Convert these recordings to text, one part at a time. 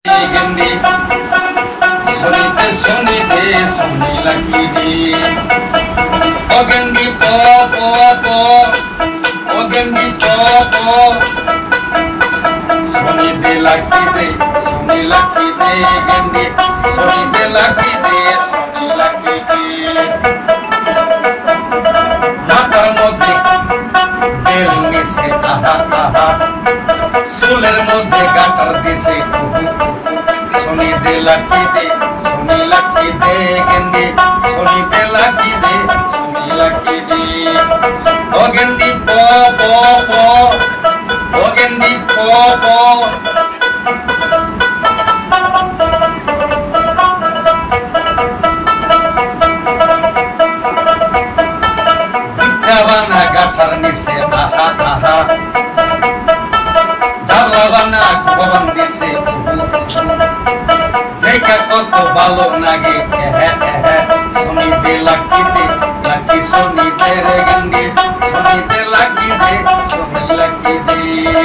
গেন্ডি শুনিতে শুনিতে শুনি লাখিরি ও গেন্ডি প প প ও গেন্ডি প প শুনিতে লাখিরে গেন্ডি শুনিতে লাখিরে শুনি লাখিরি মাথার মধ্যে তেল মিশে আহা আহা চুলের মধ্যে গাটার দিছে শুনিতে লাখিরে গেন্ডি শুনিতে লাখিরে শুনি লাখিরি ও গেন্ডি প প প ও গেন্ডি প প বানা গাটার নিচে আহা আহা ডালা বানা খোবান দিছে দেখা কত ভালো লাগে শুনিতে লাখিতে লাখি শুনিতে রে গেন্ডি শুনিতে লাখিতে শুনি লাখিতে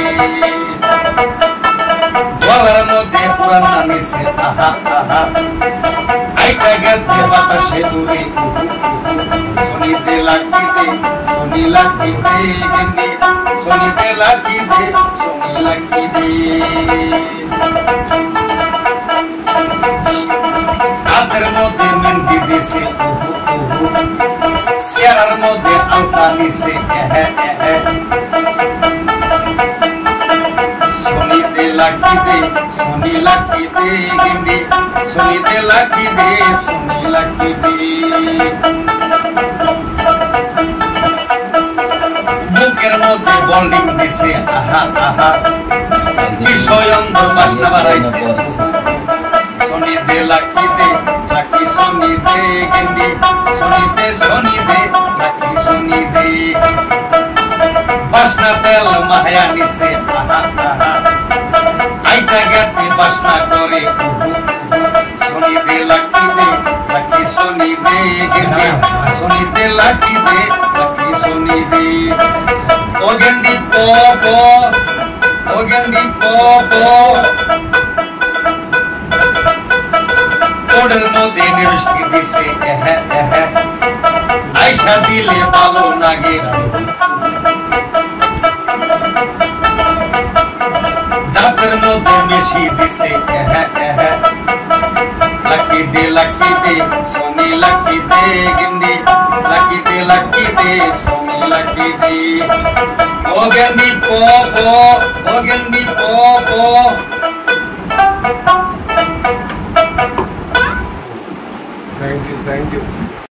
গলার মধ্যে পুরান নিছে আহা আহা আইটা গেছে বাতাসে উড়ে শুনিতে লাখিতে শুনি লাখিতে গেন্ডি শুনিতে লাখিতে শুনি লাখিতে হাতের মধ্যে মেহেন্দি দিছে চেহারার মধ্যে আলতা দিছে শুনিতে লাখিতে গেন্ডি শুনিতে লাখিতে শুনি লাখিতে বুকের মধ্যে বল্ডিং দিছে আহা আহা বিষয়ন্দর বাসনা বাড়াইছে শুনিতে লাখিতে লাখি শুনিতে গেন্ডি শুনিতে লাখি শুনিতে বাসনা তেল মায়া নিছে আহা আহা আইটা গেতে বাসনা করে শুনিতে লাখিতে লাখি শুনিতে গেন্ডি শুনিতে লাখিতে লাখি শুনিতে ও গেন্ডি প প ও গেন্ডি প প ওদের মধ্যে নিরস্তি দিছে আইসা দিলে ভালো লাগে দাঁতের মধ্যে মিশি দিছে লাখিতে শুনি লাখিতে গেন্ডি লাখিতে শুনি লাখিতে ও গেন্ডি প প ও গেন্ডি প প Thank you.